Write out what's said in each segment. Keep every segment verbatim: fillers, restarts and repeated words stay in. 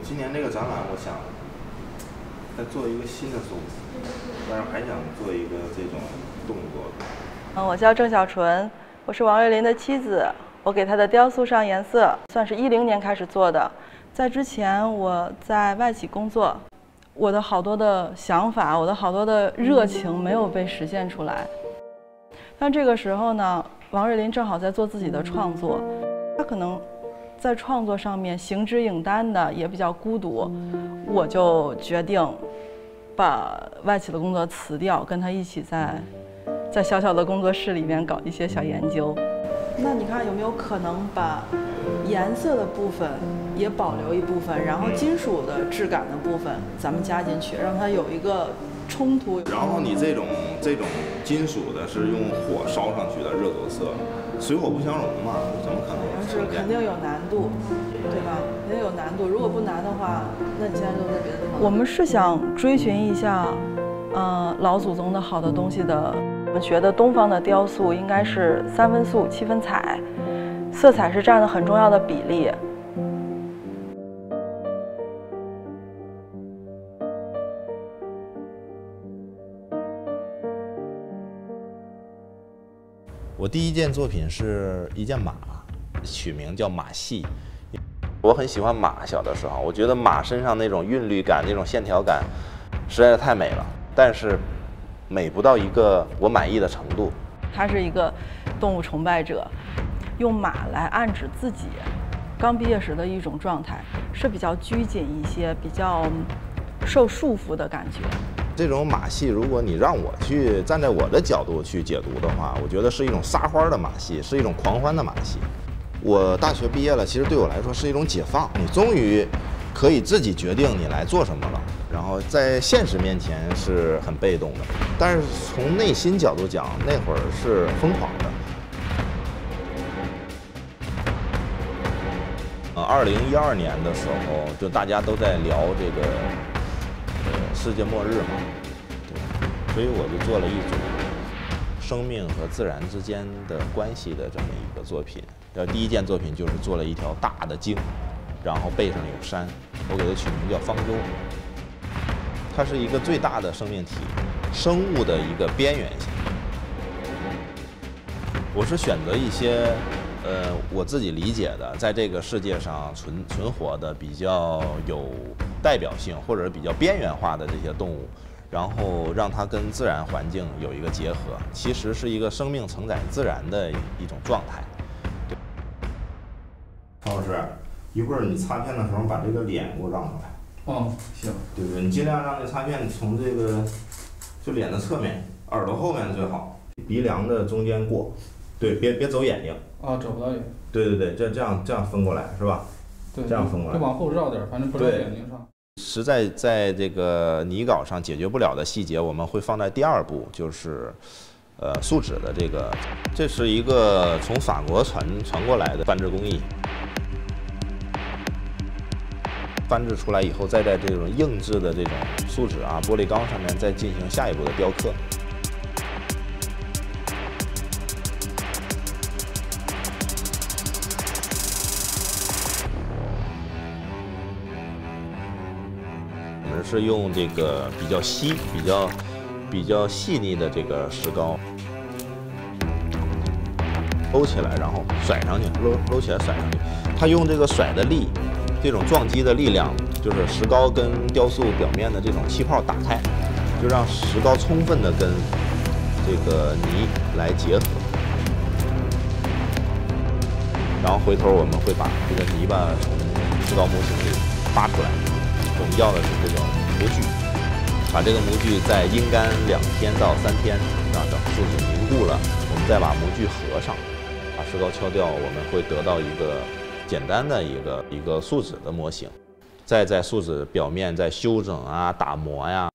今年这个展览，我想再做一个新的孙悟空，但是还想做一个这种动作。 嗯，我叫郑小纯，我是王瑞林的妻子。我给他的雕塑上颜色，算是一零年开始做的。在之前，我在外企工作，我的好多的想法，我的好多的热情没有被实现出来。但这个时候呢，王瑞林正好在做自己的创作，他可能在创作上面行之影单的，也比较孤独。我就决定把外企的工作辞掉，跟他一起在在小小的工作室里面搞一些小研究。那你看有没有可能把颜色的部分也保留一部分，然后金属的质感的部分咱们加进去，让它有一个冲突。 然后你这种这种金属的是用火烧上去的热着色，水火不相容嘛，怎么可能？ 是肯定有难度，对吧？肯定有难度。如果不难的话，那你现在就在别的地方。我们是想追寻一下，呃，老祖宗的好的东西的。我们觉得东方的雕塑应该是三分素七分彩，色彩是占了很重要的比例。 我第一件作品是一件马，取名叫马戏。我很喜欢马，小的时候我觉得马身上那种韵律感、那种线条感实在是太美了，但是美不到一个我满意的程度。 他是一个动物崇拜者，用马来暗指自己刚毕业时的一种状态，是比较拘谨一些，比较受束缚的感觉。 这种马戏，如果你让我去站在我的角度去解读的话，我觉得是一种撒欢的马戏，是一种狂欢的马戏。我大学毕业了，其实对我来说是一种解放，你终于可以自己决定你来做什么了。然后在现实面前是很被动的，但是从内心角度讲，那会儿是疯狂的。呃，二零一二年的时候，就大家都在聊这个呃世界末日嘛，对，所以我就做了一组生命和自然之间的关系的这么一个作品。呃，第一件作品就是做了一条大的鲸，然后背上有山，我给它取名叫方舟。它是一个最大的生命体，生物的一个边缘性。我是选择一些，呃，我自己理解的，在这个世界上存存活的比较有代表性或者比较边缘化的这些动物，然后让它跟自然环境有一个结合，其实是一个生命承载自然的一种状态。曹老师，一会儿你擦片的时候把这个脸给我让出来。 哦，行， 对不对？你尽量让这擦片从这个就脸的侧面，耳朵后面最好，鼻梁的中间过，对，别别走眼睛。 啊，走不到眼。 对对对，这这样这样分过来是吧？ 对， 这样分过来。 就往后绕点，反正不绕眼睛上。 实在在这个拟稿上解决不了的细节，我们会放在第二步，就是呃树脂的这个，这是一个从法国传传过来的翻制工艺。翻制出来以后，再在这种硬质的这种树脂啊、玻璃钢上面再进行下一步的雕刻。我们是用这个比较稀、比较比较细腻的这个石膏搂起来，然后甩上去，搂搂起来甩上去。它用这个甩的力。这种撞击的力量，就是石膏跟雕塑表面的这种气泡打开，就让石膏充分的跟这个泥来结合。然后回头我们会把这个泥巴从石膏模型里扒出来，我们要的是这个模具，把这个模具再阴干两天到三天，让等树脂凝固了，我们再把模具合上，把石膏敲掉，我们会得到一个简单的一个一个树脂的模型，再在树脂表面再修整啊、打磨呀。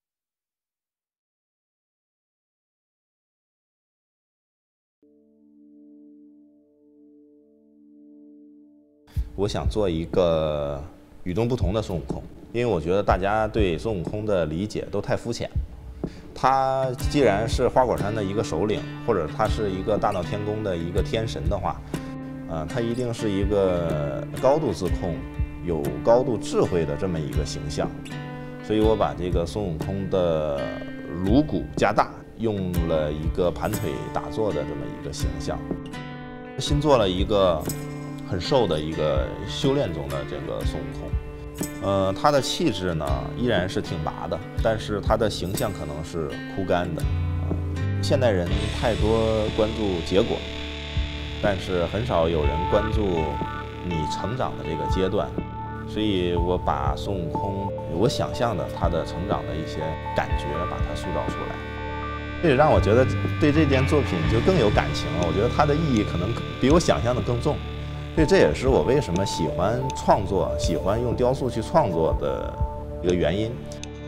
我想做一个与众不同的孙悟空，因为我觉得大家对孙悟空的理解都太肤浅。他既然是花果山的一个首领，或者他是一个大闹天宫的一个天神的话，呃，他一定是一个高度自控、 有高度智慧的这么一个形象，所以我把这个孙悟空的颅骨加大，用了一个盘腿打坐的这么一个形象，新做了一个很瘦的一个修炼中的这个孙悟空。呃，他的气质呢依然是挺拔的，但是他的形象可能是枯干的啊。现代人太多关注结果，但是很少有人关注你成长的这个阶段，所以我把孙悟空我想象的他的成长的一些感觉，把它塑造出来，这也让我觉得对这件作品就更有感情了。我觉得它的意义可能比我想象的更重。所以这也是我为什么喜欢创作，喜欢用雕塑去创作的一个原因。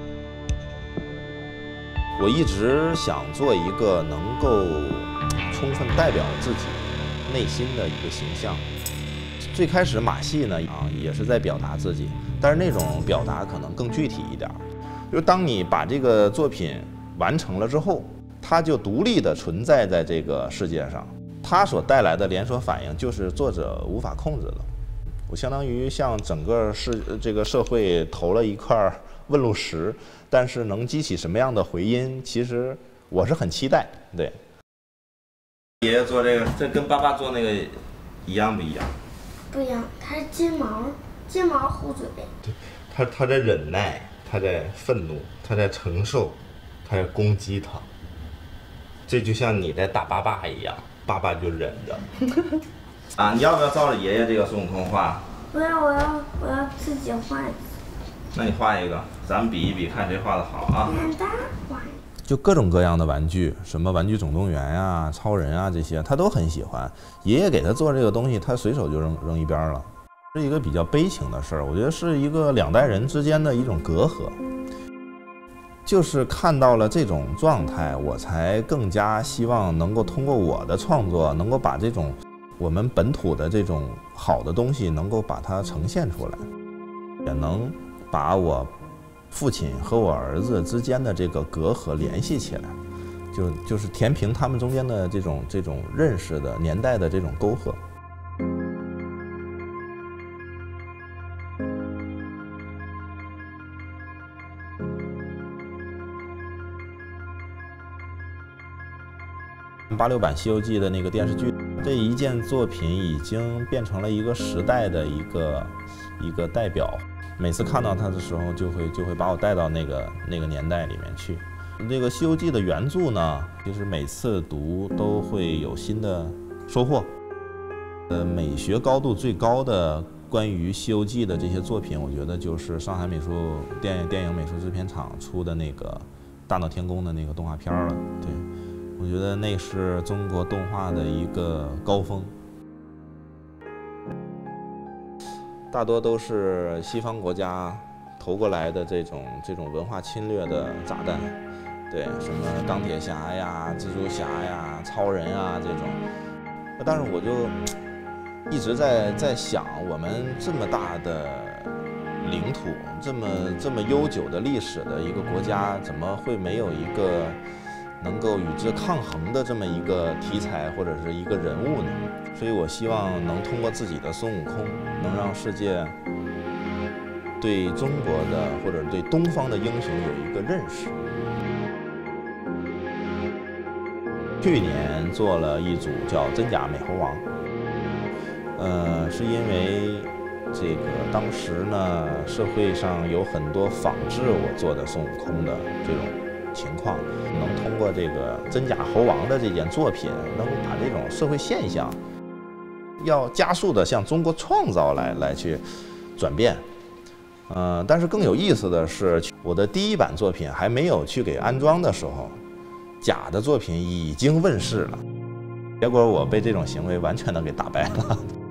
我一直想做一个能够充分代表自己内心的一个形象。最开始马戏呢啊也是在表达自己，但是那种表达可能更具体一点。就是当你把这个作品完成了之后，它就独立的存在在这个世界上。它所带来的连锁反应就是作者无法控制的。我相当于向整个世这个社会投了一块问路石，但是能激起什么样的回音，其实我是很期待。对，爷爷做这个，这跟爸爸做那个一样不一样？ 不一样，它是金毛，金毛护嘴。 对，他他在忍耐，他在愤怒，他在承受，他在攻击他。这就像你在打爸爸一样。爸爸就忍着啊！你要不要照着爷爷这个孙悟空画？ 不要，我要我要自己画一次。 那你画一个，咱们比一比，看谁画的好啊！ 简单画。就各种各样的玩具，什么玩具总动员呀、超人啊这些，他都很喜欢。爷爷给他做这个东西，他随手就扔扔一边了，是一个比较悲情的事儿。我觉得是一个两代人之间的一种隔阂。就是看到了这种状态，我才更加希望能够通过我的创作，能够把这种我们本土的这种好的东西，能够把它呈现出来，也能把我父亲和我儿子之间的这个隔阂联系起来，就就是填平他们中间的这种这种认识的年代的这种沟壑。八六版《西游记》的那个电视剧，这一件作品已经变成了一个时代的一个一个代表。每次看到它的时候，就会就会把我带到那个那个年代里面去。这个《西游记》的原著呢，其实每次读都会有新的收获。呃，美学高度最高的关于《西游记》的这些作品，我觉得就是上海美术电影电影美术制片厂出的那个《大闹天宫》的那个动画片了。对。我觉得那是中国动画的一个高峰，大多都是西方国家投过来的这种这种文化侵略的炸弹，对，什么钢铁侠呀、蜘蛛侠呀、超人啊这种。但是我就一直在在想，我们这么大的领土，这么这么悠久的历史的一个国家，怎么会没有一个能够与之抗衡的这么一个题材或者是一个人物呢？所以我希望能通过自己的孙悟空，能让世界对中国的或者对东方的英雄有一个认识。去年做了一组叫《真假美猴王》，呃，是因为这个当时呢，社会上有很多仿制我做的孙悟空的这种情况，能通过这个真假猴王的这件作品，能把这种社会现象要加速的向中国创造来来去转变。呃，但是更有意思的是，我的第一版作品还没有去给安装的时候，假的作品已经问世了，结果我被这种行为完全的给打败了。